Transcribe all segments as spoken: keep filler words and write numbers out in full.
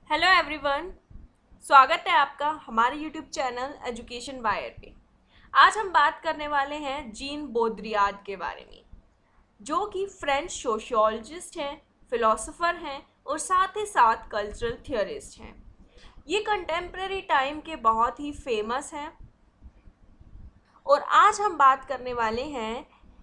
Hello everyone. स्वागत है आपका हमारे यूट्यूब चैनल एजुकेशन वायर पे। आज हम बात करने वाले हैं जीन बोद्रियाद के बारे में, जो कि फ्रेंच सोशियोलॉजिस्ट हैं, फिलोसोफर हैं और साथ ही साथ कल्चरल थियोरिस्ट हैं। ये कंटेम्प्रेरी टाइम के बहुत ही फेमस हैं और आज हम बात करने वाले हैं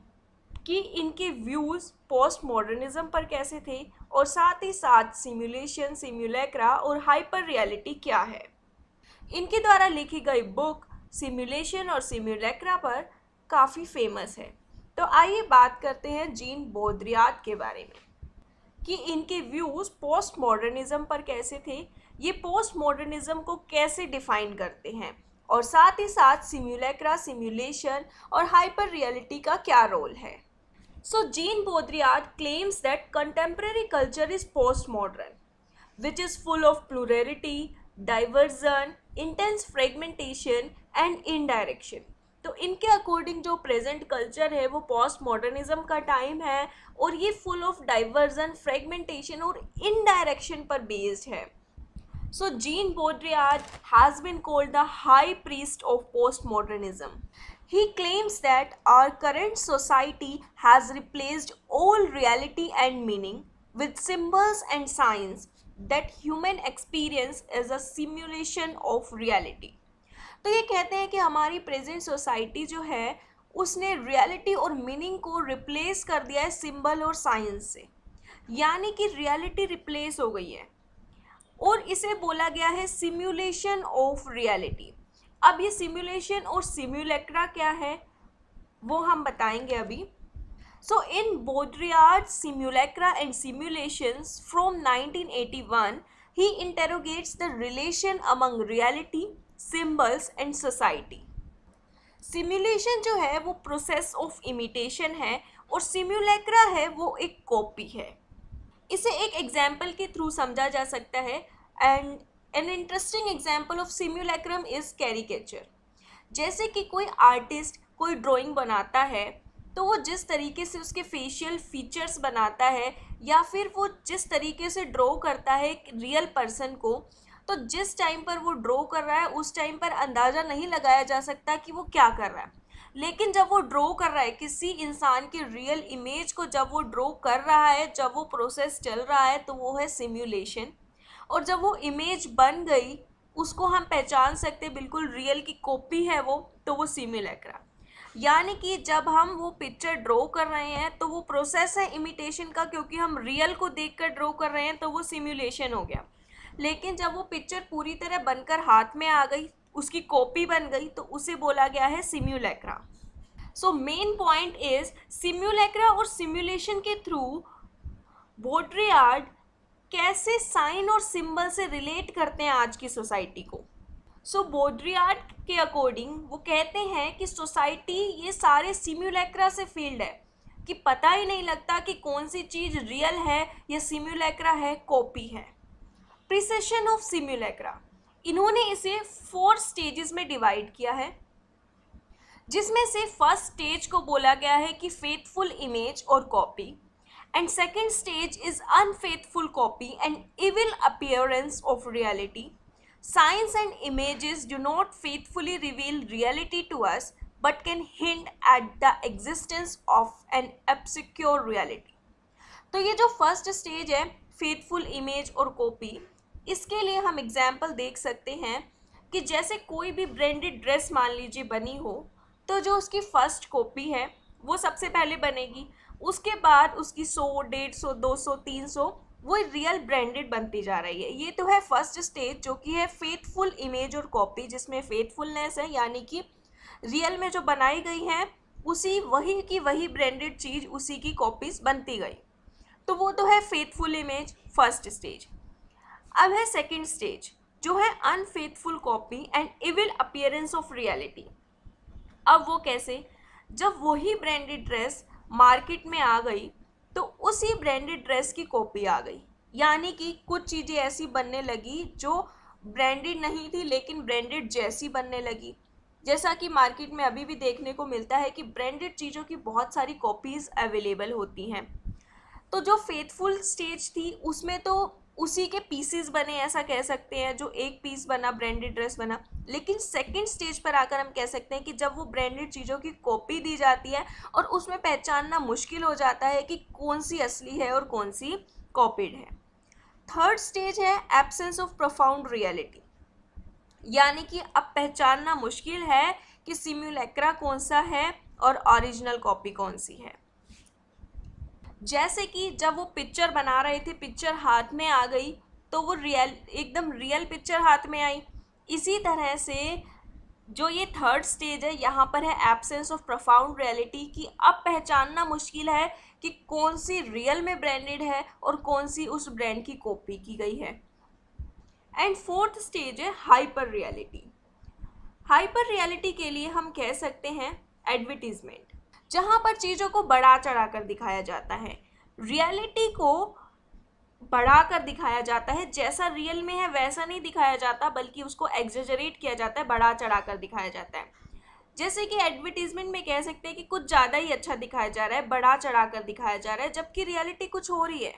कि इनके व्यूज़ पोस्ट मॉडर्निज्म पर कैसे थे और साथ ही साथ सिमुलेशन, सिमुलेक्रा और हाइपर रियलिटी क्या है। इनके द्वारा लिखी गई बुक सिमुलेशन और सिमुलेक्रा पर काफ़ी फेमस है। तो आइए बात करते हैं जीन बोद्रियाद के बारे में कि इनके व्यूज़ पोस्ट मॉडर्निज्म पर कैसे थे, ये पोस्ट मॉडर्निज्म को कैसे डिफाइन करते हैं और साथ ही साथ सिमुलेक्रा, सिमुलेशन और हाइपर रियलिटी का क्या रोल है। So Jean Baudrillard claims that contemporary culture is postmodern, which is full of plurality, diversion, intense fragmentation and indirection. तो इनके अकॉर्डिंग जो प्रेजेंट कल्चर है वो पोस्ट मॉडर्निज्म का टाइम है और ये फुल ऑफ डाइवर्जन, फ्रेगमेंटेशन और इनडायरेक्शन पर बेस्ड है। So Jean Baudrillard has been called the high priest of postmodernism. He claims that our current society has replaced all reality and meaning with symbols and signs, that human experience is a simulation of reality. तो ये कहते हैं कि हमारी present society जो है उसने reality और मीनिंग को रिप्लेस कर दिया है सिंबल और साइंस से, यानी कि रियलिटी रिप्लेस हो गई है और इसे बोला गया है सिमुलेशन ऑफ रियलिटी। अब ये सिमुलेशन और सिमुलेक्रा क्या है वो हम बताएंगे अभी। So in Baudrillard simulacra and simulations from nineteen eighty one he interrogates the relation among reality, symbols and society. Simulation जो है वो प्रोसेस ऑफ इमिटेशन है और सिमुलेक्रा है वो एक कॉपी है। इसे एक एग्जाम्पल के थ्रू समझा जा सकता है and an interesting example of simulacrum is caricature. जैसे कि कोई आर्टिस्ट कोई ड्राइंग बनाता है तो वो जिस तरीके से उसके फेशियल फीचर्स बनाता है या फिर वो जिस तरीके से ड्रॉ करता है एक रियल पर्सन को, तो जिस टाइम पर वो ड्रॉ कर रहा है उस टाइम पर अंदाज़ा नहीं लगाया जा सकता कि वो क्या कर रहा है। लेकिन जब वो ड्रॉ कर रहा है किसी इंसान के रियल इमेज को, जब वो ड्रॉ कर रहा है, जब वो प्रोसेस चल रहा है, तो वो है सिम्युलेशन। और जब वो इमेज बन गई उसको हम पहचान सकते बिल्कुल रियल की कॉपी है वो, तो वो सिम्युलेक्रा। यानी कि जब हम वो पिक्चर ड्रॉ कर रहे हैं तो वो प्रोसेस है इमिटेशन का, क्योंकि हम रियल को देखकर ड्रॉ कर रहे हैं तो वो सिम्युलेशन हो गया। लेकिन जब वो पिक्चर पूरी तरह बनकर हाथ में आ गई, उसकी कॉपी बन गई, तो उसे बोला गया है simulacra. So main point is simulacra और सिमुलेशन के थ्रू बोड्रियार्ड कैसे साइन और सिंबल से रिलेट करते हैं आज की सोसाइटी को। सो so, बोड्रियार्ड के अकॉर्डिंग वो कहते हैं कि सोसाइटी ये सारे सिम्युलेक्रा से फील्ड है कि पता ही नहीं लगता कि कौन सी चीज़ रियल है या सिम्युलेक्रा है, कॉपी है। प्रिसेशन ऑफ सिम्युलेक्रा, इन्होंने इसे फोर स्टेजेस में डिवाइड किया है, जिसमें से फर्स्ट स्टेज को बोला गया है कि फेथफुल इमेज और copy, and second stage is unfaithful copy and evil appearance of reality. Science and images do not faithfully reveal reality to us but can hint at the existence of an obscure reality. तो ये जो first stage है faithful image और copy, इसके लिए हम example देख सकते हैं कि जैसे कोई भी ब्रांडेड ड्रेस मान लीजिए बनी हो, तो जो उसकी फर्स्ट कॉपी है वो सबसे पहले बनेगी, उसके बाद उसकी सौ, डेढ़ सौ, दो सौ, तीन सौ वो रियल ब्रांडेड बनती जा रही है। ये तो है फर्स्ट स्टेज जो कि है फेथफुल इमेज और कॉपी, जिसमें फेथफुलनेस है, यानी कि रियल में जो बनाई गई है उसी वही की वही ब्रांडेड चीज़ उसी की कॉपीज बनती गई, तो वो तो है फेथफुल इमेज फर्स्ट स्टेज। अब है सेकेंड स्टेज जो है unfaithful copy and evil appearance of reality. अब वो कैसे, जब वही ब्रांडेड ड्रेस मार्केट में आ गई तो उसी ब्रांडेड ड्रेस की कॉपी आ गई, यानी कि कुछ चीज़ें ऐसी बनने लगी जो ब्रांडेड नहीं थी लेकिन ब्रांडेड जैसी बनने लगी। जैसा कि मार्केट में अभी भी देखने को मिलता है कि ब्रांडेड चीज़ों की बहुत सारी कॉपीज़ अवेलेबल होती हैं। तो जो फेथफुल स्टेज थी उसमें तो उसी के पीसेस बने, ऐसा कह सकते हैं, जो एक पीस बना ब्रांडेड ड्रेस बना। लेकिन सेकंड स्टेज पर आकर हम कह सकते हैं कि जब वो ब्रांडेड चीज़ों की कॉपी दी जाती है और उसमें पहचानना मुश्किल हो जाता है कि कौन सी असली है और कौन सी कॉपीड है। थर्ड स्टेज है एब्सेंस ऑफ प्रोफाउंड रियलिटी, यानी कि अब पहचानना मुश्किल है कि सिम्युलेक्रा कौन सा है और ओरिजिनल कॉपी कौन सी है। जैसे कि जब वो पिक्चर बना रहे थे, पिक्चर हाथ में आ गई तो वो रियल, एकदम रियल पिक्चर हाथ में आई। इसी तरह से जो ये थर्ड स्टेज है, यहाँ पर है एब्सेंस ऑफ प्रोफाउंड रियलिटी, कि अब पहचानना मुश्किल है कि कौन सी रियल में ब्रांडेड है और कौन सी उस ब्रांड की कॉपी की गई है। एंड फोर्थ स्टेज है हाइपर रियलिटी। हाइपर रियलिटी के लिए हम कह सकते हैं एडवर्टीजमेंट, जहाँ पर चीज़ों को बढ़ा चढ़ा कर दिखाया जाता है, रियलिटी को बढ़ाकर दिखाया जाता है, जैसा रियल में है वैसा नहीं दिखाया जाता, बल्कि उसको एग्जेजरेट किया जाता है, बढ़ा चढ़ा कर दिखाया जाता है। जैसे कि एडवर्टीजमेंट में कह सकते हैं कि कुछ ज़्यादा ही अच्छा दिखाया जा रहा है, बढ़ा चढ़ा कर दिखाया जा रहा है, जबकि रियलिटी कुछ हो रही है।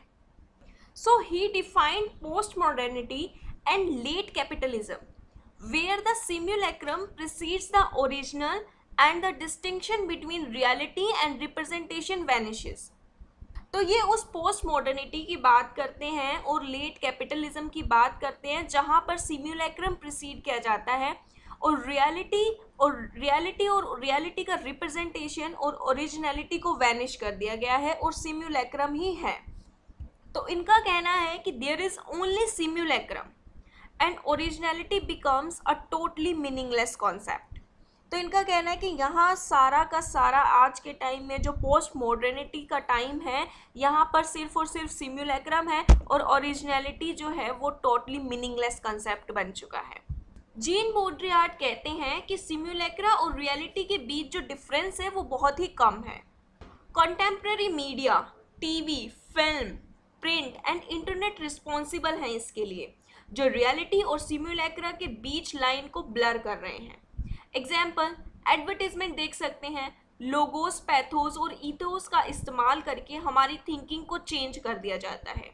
So he defined post modernity and late capitalism, where the simulacrum precedes the original and the distinction between reality and representation vanishes। तो ये उस पोस्ट मॉडर्निटी की बात करते हैं और लेट कैपिटलिज्म की बात करते हैं, जहाँ पर सिम्युलेक्रम प्रीसीड किया जाता है और रियलिटी और रियलिटी और रियलिटी का रिप्रेजेंटेशन और ओरिजिनलिटी को वैनिश कर दिया गया है और सिम्युलेक्रम ही है। तो इनका कहना है कि there is only simulacrum and originality becomes a totally meaningless concept. तो इनका कहना है कि यहाँ सारा का सारा आज के टाइम में जो पोस्ट मॉडर्निटी का टाइम है, यहाँ पर सिर्फ और सिर्फ सिम्युलेक्रम है और ओरिजिनलिटी जो है वो टोटली मीनिंगलेस कंसेप्ट बन चुका है। जीन बोड्रियार्ड कहते हैं कि सिम्युलेक्रा और रियलिटी के बीच जो डिफरेंस है वो बहुत ही कम है। Contemporary media, TV, film, print and internet responsible हैं इसके लिए, जो रियलिटी और सिम्युलेक्रा के बीच लाइन को ब्लर कर रहे हैं। एग्जाम्पल, एडवर्टीजमेंट देख सकते हैं, लोगोस, पैथोस और ईथोस का इस्तेमाल करके हमारी थिंकिंग को चेंज कर दिया जाता है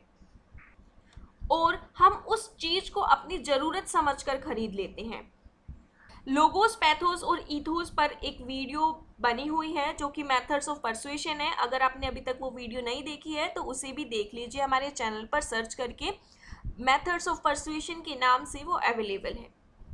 और हम उस चीज़ को अपनी ज़रूरत समझकर खरीद लेते हैं। लोगोस, पैथोस और ईथोस पर एक वीडियो बनी हुई है जो कि मेथड्स ऑफ परसुएशन है। अगर आपने अभी तक वो वीडियो नहीं देखी है तो उसे भी देख लीजिए, हमारे चैनल पर सर्च करके मेथड्स ऑफ परसुएशन के नाम से वो अवेलेबल है।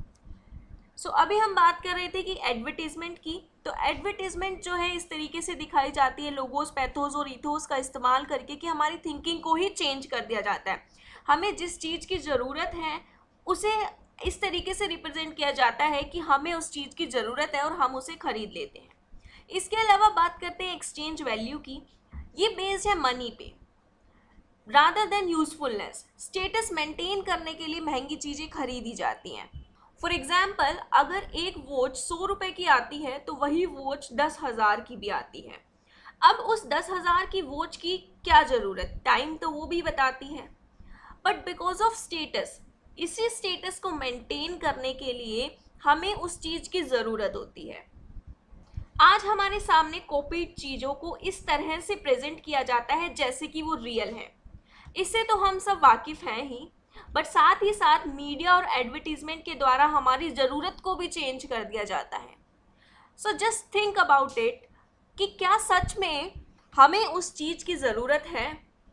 सो so, अभी हम बात कर रहे थे कि एडवर्टीजमेंट की, तो एडवर्टीजमेंट जो है इस तरीके से दिखाई जाती है लोगोस, पैथोस और ईथोस का इस्तेमाल करके कि हमारी थिंकिंग को ही चेंज कर दिया जाता है। हमें जिस चीज़ की ज़रूरत है उसे इस तरीके से रिप्रेजेंट किया जाता है कि हमें उस चीज़ की ज़रूरत है और हम उसे खरीद लेते हैं। इसके अलावा बात करते हैं एक्सचेंज वैल्यू की। ये बेस्ड है मनी पे rather than usefulness. Status maintain करने के लिए महंगी चीज़ें खरीदी जाती हैं। फॉर एग्जाम्पल, अगर एक वॉच सौ रुपये की आती है तो वही वॉच दस हज़ार की भी आती है। अब उस दस हज़ार की वॉच की क्या ज़रूरत, टाइम तो वो भी बताती है, बट बिकॉज ऑफ स्टेटस, इसी स्टेटस को मेंटेन करने के लिए हमें उस चीज़ की ज़रूरत होती है। आज हमारे सामने कॉपीड चीज़ों को इस तरह से प्रेजेंट किया जाता है जैसे कि वो रियल है। इससे तो हम सब वाकिफ़ हैं ही, बट साथ ही साथ मीडिया और एडवर्टीजमेंट के द्वारा हमारी ज़रूरत को भी चेंज कर दिया जाता है। So just think about it कि क्या सच में हमें उस चीज़ की ज़रूरत है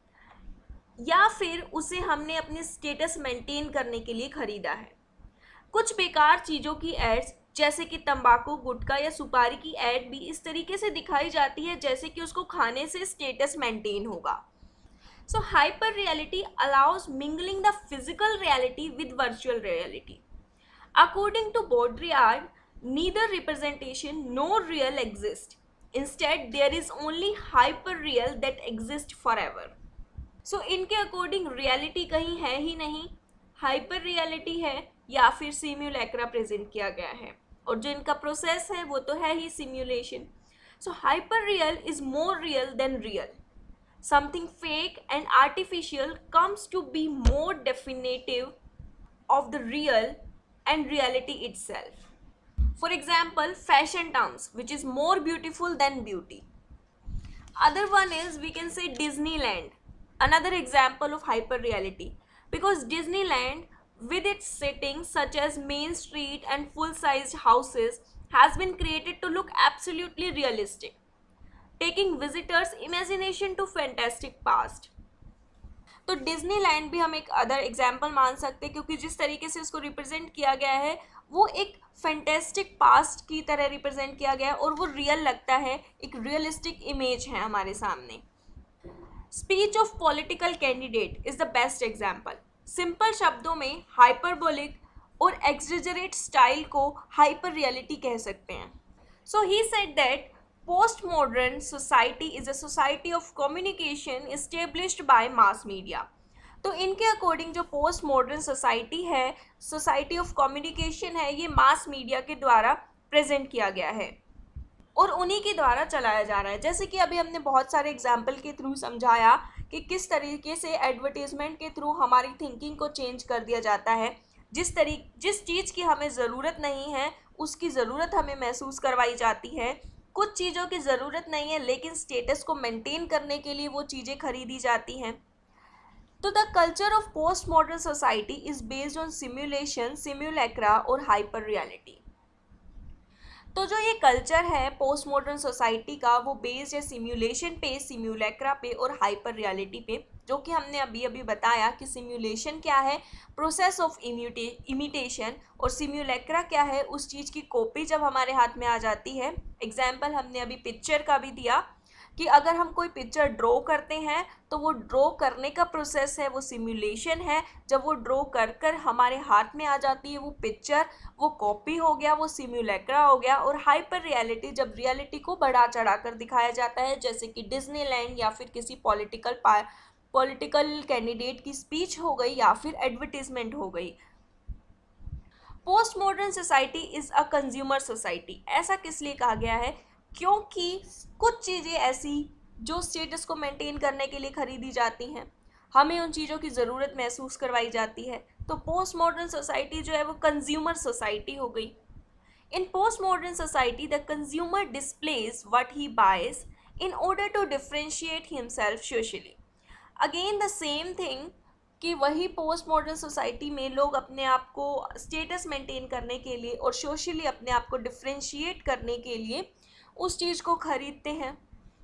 या फिर उसे हमने अपने स्टेटस मेंटेन करने के लिए ख़रीदा है। कुछ बेकार चीज़ों की एड्स जैसे कि तंबाकू, गुटखा या सुपारी की एड भी इस तरीके से दिखाई जाती है जैसे कि उसको खाने से स्टेटस मेंटेन होगा। So hyper reality allows mingling the physical reality with virtual reality. According to Baudrillard, neither representation nor real exist. Instead, there is only hyper real that exists forever. So इनके according reality कहीं है ही नहीं, hyper reality है या फिर सिम्युलेक्रा present किया गया है, और जो इनका प्रोसेस है वो तो है ही simulation. So hyper real is more real than real. Something fake and artificial comes to be more definitive of the real and reality itself. For example, fashion terms, which is more beautiful than beauty. Other one is, we can say, Disneyland, another example of hyper reality. because Disneyland, with its settings such as Main Street and full-sized houses, has been created to look absolutely realistic, taking visitors' imagination to fantastic past. तो Disneyland भी हम एक other example मान सकते हैं, क्योंकि जिस तरीके से उसको रिप्रेजेंट किया गया है वो एक फैंटेस्टिक पास्ट की तरह रिप्रेजेंट किया गया है और वो रियल लगता है, एक रियलिस्टिक इमेज है हमारे सामने. Speech of political candidate is the best example. Simple शब्दों में हाइपरबोलिक और एक्सजेजरेट स्टाइल को हाइपर रियलिटी कह सकते हैं. So he said that postmodern society is a society of communication established by mass media. तो इनके अकॉर्डिंग जो पोस्ट मॉडर्न सोसाइटी है, सोसाइटी ऑफ कम्युनिकेशन है, ये मास मीडिया के द्वारा प्रेजेंट किया गया है और उन्हीं के द्वारा चलाया जा रहा है. जैसे कि अभी हमने बहुत सारे एग्जाम्पल के थ्रू समझाया कि किस तरीके से एडवर्टीजमेंट के थ्रू हमारी थिंकिंग को चेंज कर दिया जाता है. जिस तरीके जिस चीज़ की हमें ज़रूरत नहीं है उसकी ज़रूरत हमें महसूस करवाई जाती है. कुछ चीज़ों की ज़रूरत नहीं है लेकिन स्टेटस को मेंटेन करने के लिए वो चीज़ें खरीदी जाती हैं. तो the culture of post modern society is based on simulation, simulacra और हाइपर रियलिटी. तो जो ये कल्चर है पोस्ट मॉडर्न सोसाइटी का, वो बेस्ड है सिम्युलेशन पे, सिम्युलेक्रा पे और हाइपर रियलिटी पे, जो कि हमने अभी अभी बताया कि सिम्युलेशन क्या है, प्रोसेस ऑफ इमिटेशन, और सिम्युलेक्रा क्या है, उस चीज़ की कॉपी जब हमारे हाथ में आ जाती है. एग्जाम्पल हमने अभी पिक्चर का भी दिया कि अगर हम कोई पिक्चर ड्रॉ करते हैं तो वो ड्रॉ करने का प्रोसेस है वो सिम्युलेशन है. जब वो ड्रॉ कर कर हमारे हाथ में आ जाती है वो पिक्चर, वो कॉपी हो गया, वो सिम्युलेक्रा हो गया. और हाइपर रियलिटी जब रियलिटी को बढ़ा चढ़ा कर दिखाया जाता है, जैसे कि डिज्नीलैंड या फिर किसी पॉलिटिकल पॉलिटिकल कैंडिडेट की स्पीच हो गई या फिर एडवर्टीजमेंट हो गई. Post modern society is a consumer society. ऐसा किस लिए कहा गया है? क्योंकि कुछ चीज़ें ऐसी जो स्टेटस को मेंटेन करने के लिए खरीदी जाती हैं, हमें उन चीज़ों की ज़रूरत महसूस करवाई जाती है. तो पोस्ट मॉडर्न सोसाइटी जो है वो कंज्यूमर सोसाइटी हो गई. In post modern society the consumer displays what he buys in order to differentiate himself socially. Again the same thing कि वही पोस्ट मॉडर्न सोसाइटी में लोग अपने आप को स्टेटस मेंटेन करने के लिए और सोशली अपने आप को डिफ्रेंशिएट करने के लिए उस चीज़ को खरीदते हैं.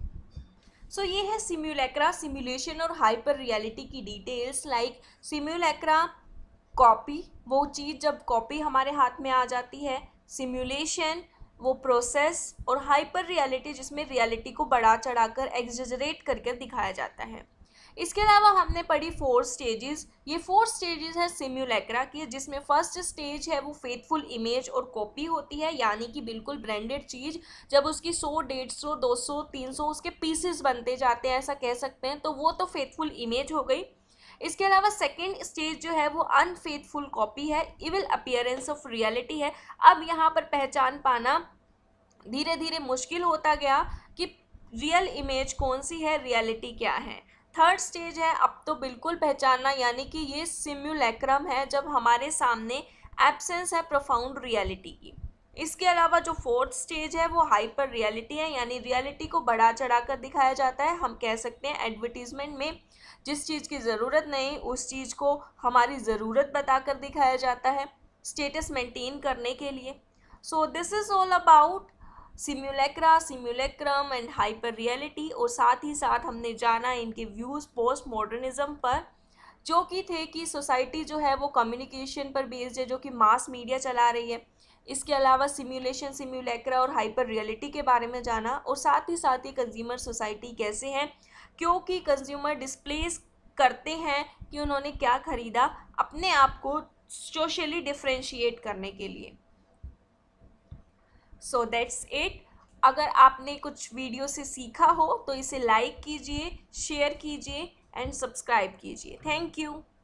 सो so, ये है सिम्युलेक्रा, सिम्युलेशन और हाइपर रियलिटी की डिटेल्स. लाइक सिम्युलेक्रा कॉपी, वो चीज़ जब कॉपी हमारे हाथ में आ जाती है. सिम्युलेशन वो प्रोसेस, और हाइपर रियलिटी जिसमें रियलिटी को बढ़ा चढ़ाकर एक्सजेजरेट करके दिखाया जाता है. इसके अलावा हमने पढ़ी फोर स्टेजेस. ये फोर स्टेजेस है सिम्युलेक्रा की, जिसमें फर्स्ट स्टेज है वो फेथफुल इमेज और कॉपी होती है, यानी कि बिल्कुल ब्रांडेड चीज़. जब उसकी सौ, डेढ़ सौ, दो सौ, तीन सौ उसके पीसेस बनते जाते हैं, ऐसा कह सकते हैं, तो वो तो फेथफुल इमेज हो गई. इसके अलावा सेकेंड स्टेज जो है वो अनफेथफुल कॉपी है, इविल अपीयरेंस ऑफ रियलिटी है. अब यहाँ पर पहचान पाना धीरे धीरे मुश्किल होता गया कि रियल इमेज कौन सी है, रियलिटी क्या है. थर्ड स्टेज है अब तो बिल्कुल पहचानना, यानी कि ये सिम्युलेक्रम है जब हमारे सामने एब्सेंस है प्रोफाउंड रियलिटी की. इसके अलावा जो फोर्थ स्टेज है वो हाइपर रियलिटी है, यानी रियलिटी को बढ़ा चढ़ा कर दिखाया जाता है. हम कह सकते हैं एडवर्टीजमेंट में जिस चीज़ की ज़रूरत नहीं उस चीज़ को हमारी ज़रूरत बताकर दिखाया जाता है स्टेटस मेंटेन करने के लिए. So this is all about simulacra, simulacrum and hyper reality. और साथ ही साथ हमने जाना इनके व्यूज़ पोस्ट मॉडर्निज्म पर, जो कि थे कि सोसाइटी जो है वो कम्युनिकेशन पर बेस्ड है, जो कि मास मीडिया चला रही है. इसके अलावा सिम्युलेशन, सिम्युलेक्रा और हाइपर रियलिटी के बारे में जाना. और साथ ही साथ ही कंज्यूमर सोसाइटी कैसे हैं, क्योंकि कंज्यूमर डिस्प्लेस करते हैं कि उन्होंने क्या ख़रीदा अपने आप को सोशली डिफ्रेंशिएट करने के लिए. So that's it. अगर आपने कुछ वीडियो से सीखा हो तो इसे लाइक कीजिए, शेयर कीजिए एंड सब्सक्राइब कीजिए. Thank you.